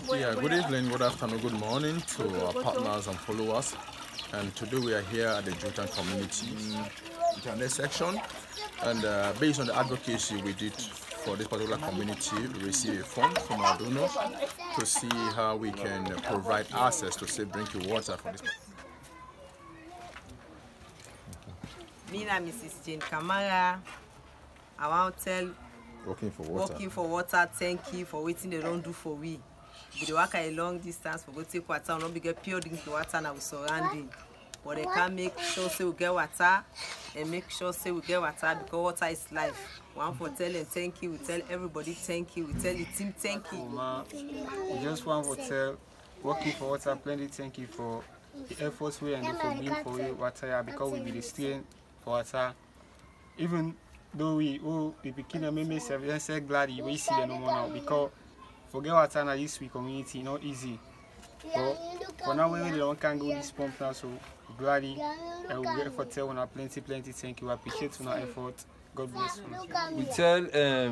Yeah, good evening, good afternoon, good morning to our partners and followers. And today we are here at the Jutan Community Internet section. And based on the advocacy we did for this particular community, we received a fund from our donors to see how we can provide access to safe drinking water for this. Me and Mrs. Jane Kamara, I want to tell Working for water. Thank you for waiting they don't do for we. We walk a long distance for go take water, not be get pure drinking water now surrounding. But they can make sure say we get water and make sure say we get water because water is life. One for telling thank you, we tell everybody thank you, we tell the team thank you. We just want to tell Working for Water plenty thank you for the efforts we and for being for water because we be the strain for water. Even though we begin maybe say glad we see the no more now because forget water in this week community not easy. But for now we really can go this pump now, so glad and we get for tell on plenty thank you. We appreciate your effort. God bless you. We tell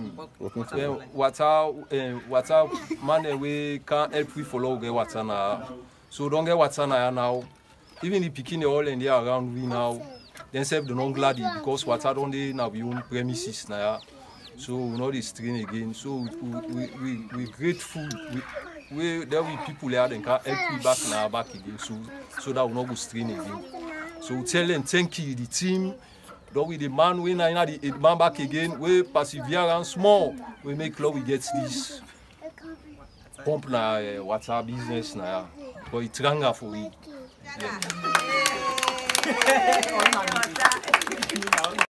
water man we can't help we follow get water now. So don't get water now. Even the picking all and they around we now. Then self the non glad because water don't they now we own premises now. So we know the strain again. So we grateful. We there we people there then can help we back again. So that we not go strain again. So we tell them thank you the team. Though we the man we now the man back again. We persevere and small. We make love we get this pump na water business now. But it's stronger for we. Yeah.